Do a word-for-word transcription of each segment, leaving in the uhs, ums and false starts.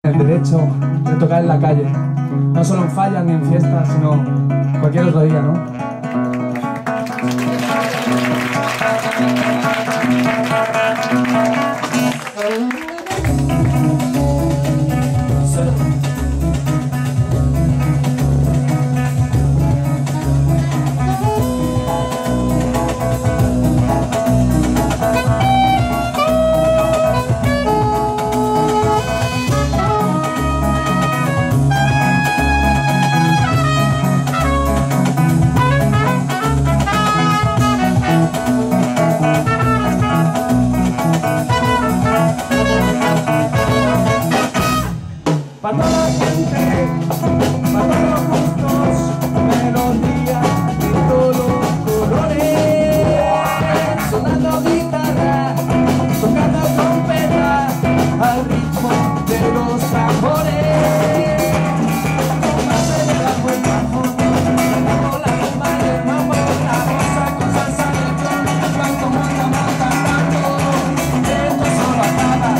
el derecho de tocar en la calle, no solo en fallas ni en fiestas, sino cualquier otro día, ¿no? Para toda la gente, para todos los gustos, melodía de todos los colores, sonando guitarra, tocando trompeta, al ritmo de los tambores. Más acelerado el bajo, como la bomba del mambo, la rosa con salsa de flor, van como andamos cantando, esto solo acaba.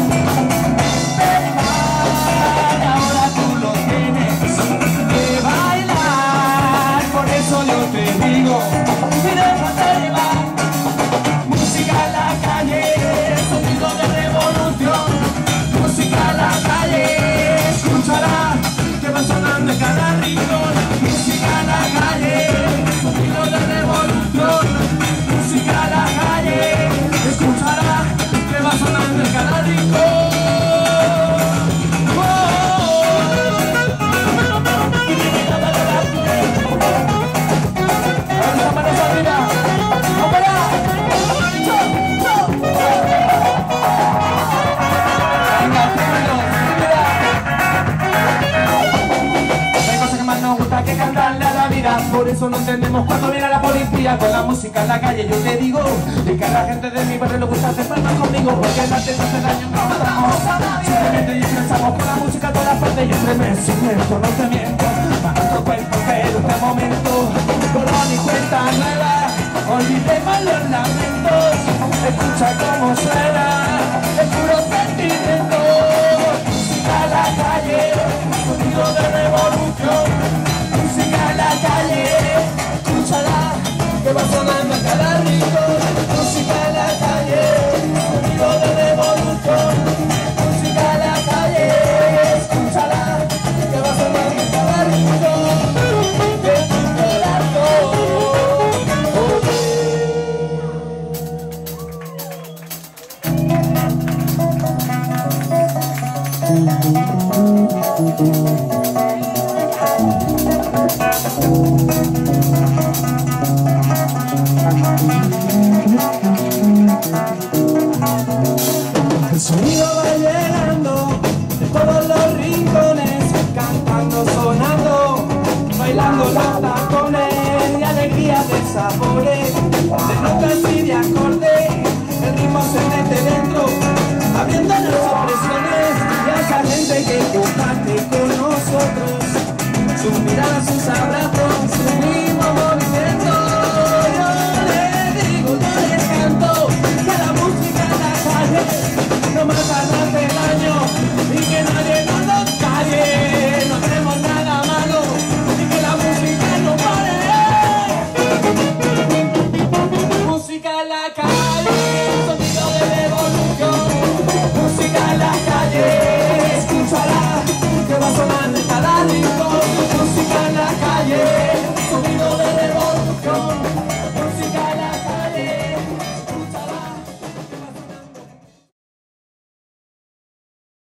Que cantarle a la vida, por eso no entendemos cuando viene la policía con la música en la calle. Yo te digo, y que a la gente de mi barrio le gusta hacer palmas conmigo, porque el arte no hace daño, no matamos a nadie. Simplemente disfrazamos con la música a todas partes y entre meses esto no te miento. Para nuestro cuerpo, pero este momento, borrón y cuenta nueva, olvidemos los lamentos, escucha cómo suena, es puro sentimiento. Música a la calle, sonido de revolución. Música en la calle, escúchala, que va sonando a cada rincón. Música en la calle, sonido de revolución. Música en la calle, escúchala, que va sonando a cada rincón de tu corazón. El sonido va llegando de todos los rincones, cantando, sonando, bailando los tacones, de alegría, de sabores, de notas y de acordes. El ritmo se mete dentro, abriendo las opresiones y a esa gente que